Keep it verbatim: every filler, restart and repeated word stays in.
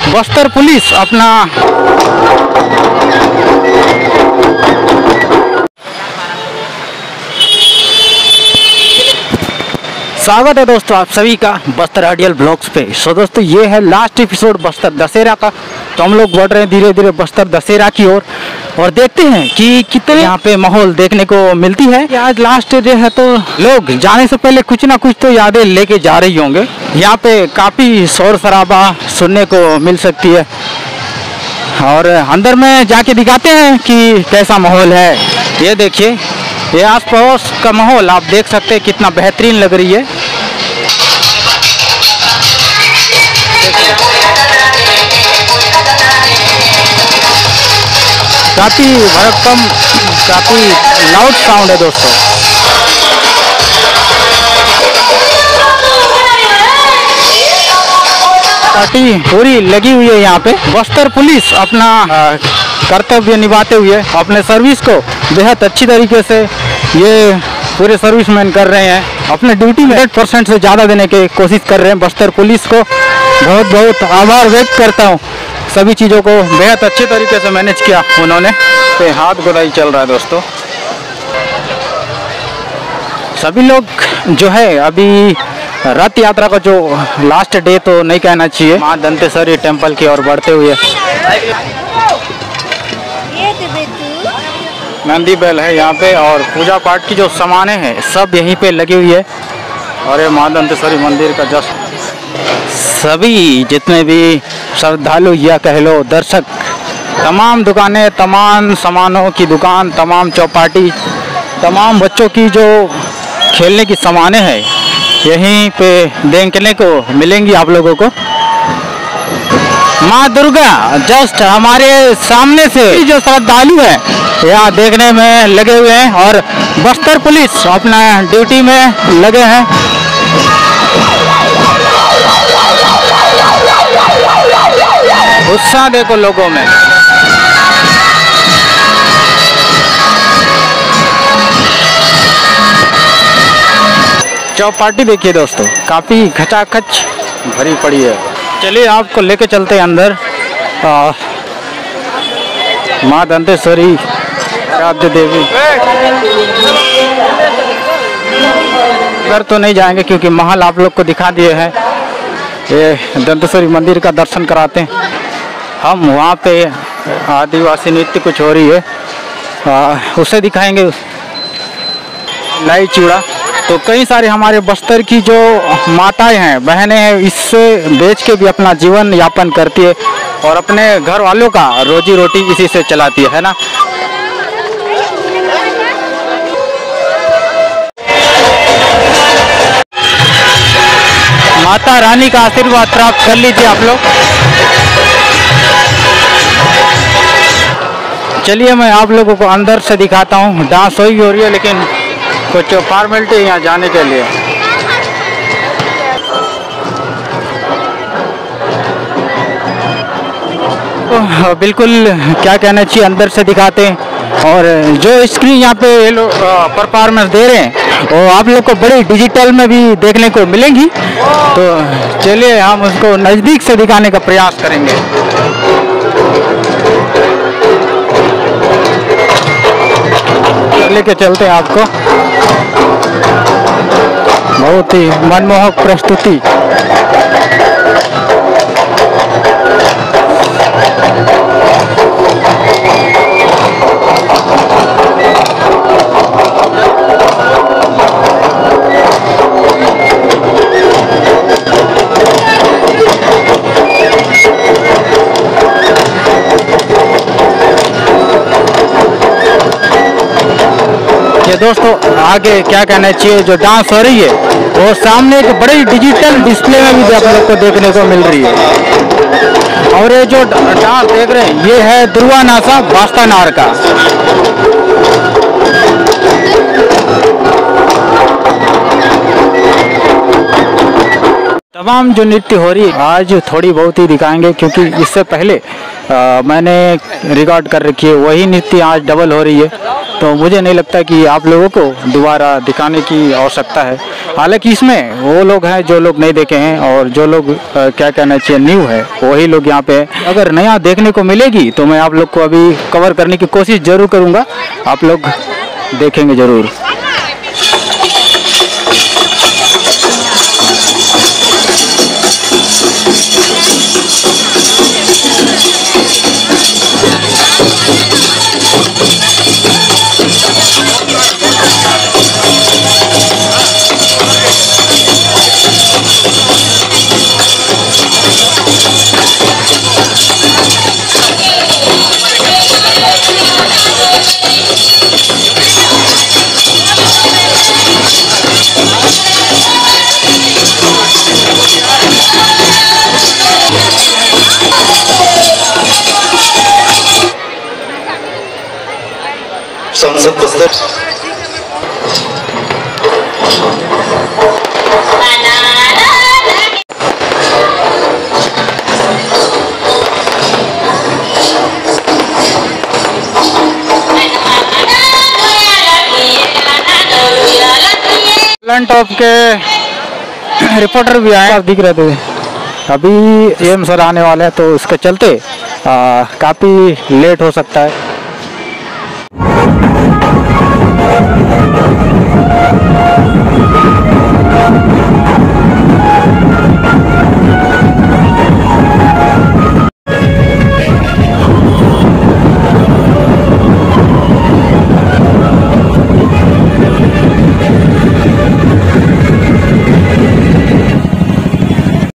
Bastar police अपना स्वागत है दोस्तों आप सभी का बस्तर आइडियल ब्लॉग्स पे। सो दोस्तों ये है लास्ट एपिसोड बस्तर दशहरा का। तो हम लोग बढ़ रहे हैं धीरे धीरे बस्तर दशहरा की ओर और, और देखते हैं कि कितने यहाँ पे माहौल देखने को मिलती है। आज लास्ट डे है तो लोग जाने से पहले कुछ ना कुछ तो यादें लेके जा रही होंगे। यहाँ पे काफ़ी शोर शराबा सुनने को मिल सकती है और अंदर में जाके दिखाते हैं कि कैसा माहौल है। ये देखिए, ये आस पड़ोस का माहौल आप देख सकते हैं कितना बेहतरीन लग रही है। काफ़ी भड़कम, काफ़ी लाउड साउंड है दोस्तों। पार्टी पूरी लगी हुई है यहाँ पे। बस्तर पुलिस अपना कर्तव्य निभाते हुए अपने सर्विस को बेहद अच्छी तरीके से ये पूरे सर्विसमैन कर रहे हैं। अपने ड्यूटी में हंड्रेड परसेंट से ज़्यादा देने की कोशिश कर रहे हैं। बस्तर पुलिस को बहुत बहुत आभार व्यक्त करता हूँ। सभी चीज़ों को बेहद अच्छे तरीके से मैनेज किया उन्होंने। तो हाथ गोदाई चल रहा है दोस्तों। सभी लोग जो है अभी रथ यात्रा का जो लास्ट डे तो नहीं कहना चाहिए, माँ दंतेश्वरी टेम्पल की ओर बढ़ते हुए नंदी बैल है यहाँ पे और पूजा पाठ की जो सामानें हैं सब यहीं पे लगी हुई है। और ये माँ दंतेश्वरी मंदिर का जस्ट सभी जितने भी श्रद्धालु या कह लो दर्शक, तमाम दुकानें, तमाम सामानों की दुकान, तमाम चौपाटी, तमाम बच्चों की जो खेलने की सामानें हैं यहीं पे देखने को मिलेंगी आप लोगों को। माँ दुर्गा जस्ट हमारे सामने से जो श्रद्धालु है यहाँ देखने में लगे हुए हैं और बस्तर पुलिस अपना ड्यूटी में लगे हैं। उत्साह देखो लोगों में। चौपाटी देखिए दोस्तों, काफ़ी खचाखच भरी पड़ी है। चलिए आपको लेके चलते हैं अंदर। माँ दंतेश्वरी आराध्य देवी घर तो नहीं जाएंगे क्योंकि महल आप लोग को दिखा दिए हैं। ये दंतेश्वरी मंदिर का दर्शन कराते हैं हम। वहाँ पे आदिवासी नृत्य कुछ हो रही है, आ, उसे दिखाएंगे। लाई चूड़ा तो कई सारे हमारे बस्तर की जो माताएं हैं, बहनें हैं, इससे बेच के भी अपना जीवन यापन करती है और अपने घर वालों का रोजी रोटी इसी से चलाती है ना। माता रानी का आशीर्वाद प्राप्त कर लीजिए आप लोग। चलिए मैं आप लोगों को अंदर से दिखाता हूँ। डांस हो रही है लेकिन कुछ फॉर्मेलिटी यहाँ जाने के लिए। तो बिल्कुल क्या कहना चाहिए, अंदर से दिखाते हैं और जो स्क्रीन यहाँ पे ये लोग परफॉर्मेंस दे रहे हैं वो आप लोग को बड़ी डिजिटल में भी देखने को मिलेंगी। तो चलिए हम उसको नज़दीक से दिखाने का प्रयास करेंगे। लेके चलते हैं आपको। बहुत ही मनमोहक प्रस्तुति। ये दोस्तों आगे क्या कहना चाहिए, जो डांस हो रही है वो सामने एक बड़ी डिजिटल डिस्प्ले में भी आप लोग को देखने को मिल रही है। और ये जो डांस देख रहे हैं ये है दुर्वा नासा बास्ता नार का। तमाम जो नृत्य हो रही है आज थोड़ी बहुत ही दिखाएंगे क्योंकि इससे पहले आ, मैंने रिकॉर्ड कर रखी है, वही नृत्य आज डबल हो रही है। तो मुझे नहीं लगता कि आप लोगों को दोबारा दिखाने की आवश्यकता है। हालांकि इसमें वो लोग हैं जो लोग नहीं देखे हैं, और जो लोग आ, क्या कहना चाहिए न्यू है वही लोग यहाँ पे अगर नया देखने को मिलेगी तो मैं आप लोग को अभी कवर करने की कोशिश जरूर करूँगा, आप लोग देखेंगे ज़रूर। संसद बस्तर टॉप के रिपोर्टर भी आए, आप दिख रहे थे। अभी एम सर आने वाले हैं तो उसके चलते काफ़ी लेट हो सकता है।